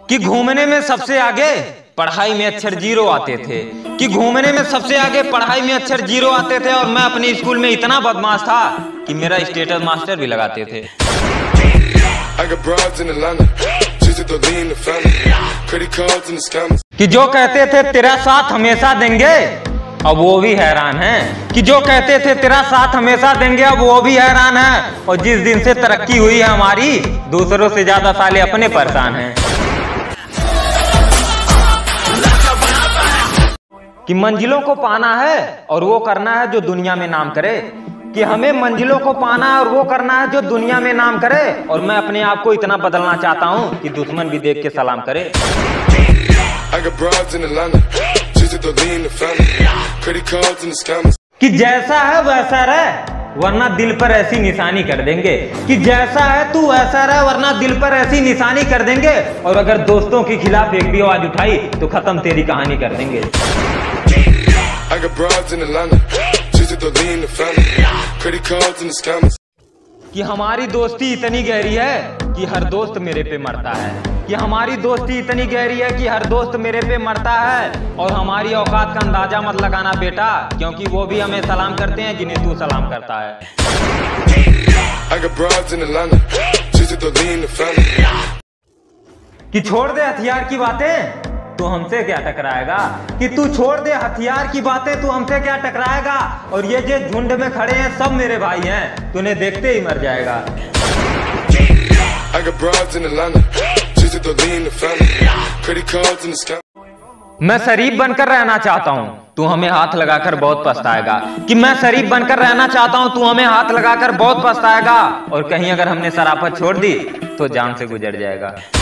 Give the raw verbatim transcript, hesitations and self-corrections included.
कि घूमने में सबसे आगे पढ़ाई में अक्षर जीरो आते थे कि घूमने में सबसे आगे पढ़ाई में अक्षर जीरो आते थे और मैं अपने स्कूल में इतना बदमाश था कि मेरा स्टेटस मास्टर भी लगाते थे। कि जो कहते थे तेरा साथ हमेशा देंगे अब वो भी हैरान हैं। कि जो कहते थे तेरा साथ हमेशा देंगे अब वो भी हैरान है। और जिस दिन से तरक्की हुई है हमारी दूसरों से ज्यादा साले अपने परेशान हैं। कि मंजिलों को पाना है और वो करना है जो दुनिया में नाम करे। कि हमें मंजिलों को पाना है और वो करना है जो दुनिया में नाम करे। और मैं अपने आप को इतना बदलना चाहता हूँ कि दुश्मन भी देख के सलाम करे। कि जैसा है वैसा रह वरना दिल पर ऐसी निशानी कर देंगे। कि जैसा है तू वैसा रह वरना दिल पर ऐसी निशानी कर देंगे। और अगर दोस्तों के खिलाफ एक भी आवाज उठाई तो खत्म तेरी कहानी कर देंगे। कि हमारी दोस्ती इतनी गहरी है कि हर दोस्त मेरे पे मरता है। कि हमारी दोस्ती इतनी गहरी है कि हर दोस्त मेरे पे मरता है। और हमारी औकात का अंदाजा मत लगाना बेटा क्योंकि वो भी हमें सलाम करते हैं जिन्हें तू सलाम करता है। कि छोड़ दे हथियार की बातें तू हमसे क्या टकराएगा। कि तू छोड़ दे हथियार की बातें तू हमसे क्या टकराएगा। और ये जो झुंड में खड़े हैं सब मेरे भाई हैं तूने देखते ही मर जाएगा। मैं शरीफ बनकर रहना चाहता हूँ तू हमें हाथ लगाकर बहुत पछताएगा। कि मैं शरीफ बनकर रहना चाहता हूँ तू हमें हाथ लगाकर बहुत पछताएगा। और कहीं अगर हमने शराफत छोड़ दी तो जान से गुजर जाएगा।